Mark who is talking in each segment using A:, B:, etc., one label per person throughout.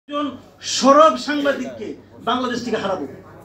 A: একজন সরব সাংবাদিককে বাংলাদেশ থেকে হারাবো।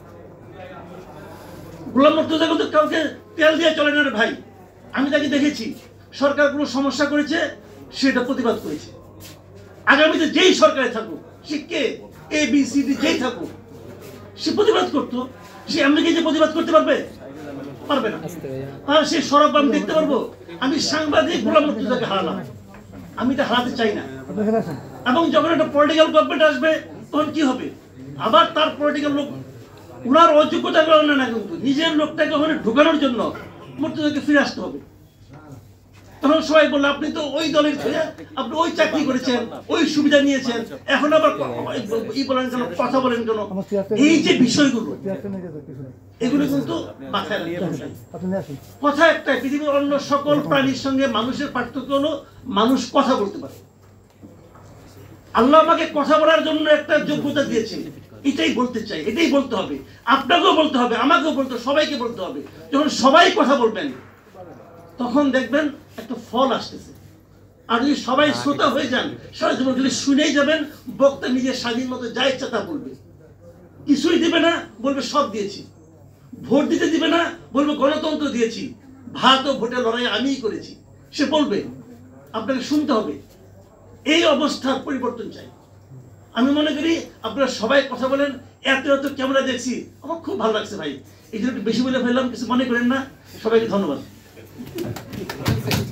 A: গোলাম মুর্তজা কিন্তু কাউকে তেল দিয়ে চলে না রে ভাই। আমি তাকে দেখেছি, সরকার কোনো সমস্যা করেছে সেটা প্রতিবাদ করেছে। আগামীতে যেই সরকারে থাকুক, সে কে ABCD যেই থাকুক, সে প্রতিবাদ করতো। সে আমেরিকায় যে প্রতিবাদ করতে পারবে? পারবে না। আর সে সরব আমি দেখতে পারবো? আমি সাংবাদিক গোলাম মুর্তজাকে হারালাম, আমি এটা হারাতে চাই না। এবং যখন একটা পলিটিক্যাল গভর্নমেন্ট আসবে তখন কি হবে? আবার তার পলিটিক্যাল লোক, ওনার অযোগ্যতা কারণে না, কিন্তু নিজের লোকটাকে ওখানে ঢুকানোর জন্য মুর্তজাকে ফিরে আসতে হবে। তখন সবাই বললো আপনি তো ওই দলের ছেলে, আপনি ওই চাকরি করেছেন, ওই সুবিধা নিয়েছেন, এখন আবার বলেন কেন, কথা বলেন কেন? এই যে বিষয়গুলো, এগুলো কিন্তু মাথায় কথা একটাই, পৃথিবীর অন্য সকল প্রাণীর সঙ্গে মানুষের পার্থক্য হলো মানুষ কথা বলতে পারে। আল্লাহ আমাকে কথা বলার জন্য একটা যোগ্যতা দিয়েছে, এটাই বলতে চাই, এটাই বলতে হবে। আপনাকেও বলতে হবে, আমাকেও বলতে হবে, সবাইকে বলতে হবে। যখন সবাই কথা বলবেন তখন দেখবেন একটা ফল আসতেছে। আর যদি সবাই শ্রোতা হয়ে যান, সারা জীবন গেলে শুনেই যাবেন, বক্তা নিজের স্বাধীন মতো যা ইচ্ছা তা বলবে, কিছুই দিবে না, বলবে সব দিয়েছি। ভোট দিতে দিবে না, বলবে গণতন্ত্র দিয়েছি, ভাত ও ভোটের লড়াই আমিই করেছি, সে বলবে। আপনাকে শুনতে হবে। এই অবস্থার পরিবর্তন চাই। আমি মনে করি আপনারা সবাই কথা বলেন, এত এত ক্যামেরা দেখছি, আমার খুব ভালো লাগছে ভাই। এই জন্য একটু বেশি বলে ফেললাম, কিছু মনে করেন না। সবাইকে ধন্যবাদ।